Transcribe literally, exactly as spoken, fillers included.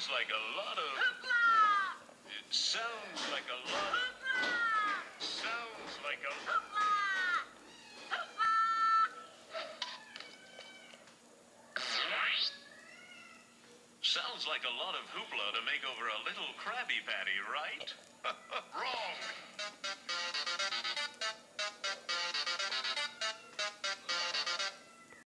sounds like a lot of... It sounds like a lot of... Sounds like a... Sounds like a lot of hoopla to make over a little Krabby Patty, right?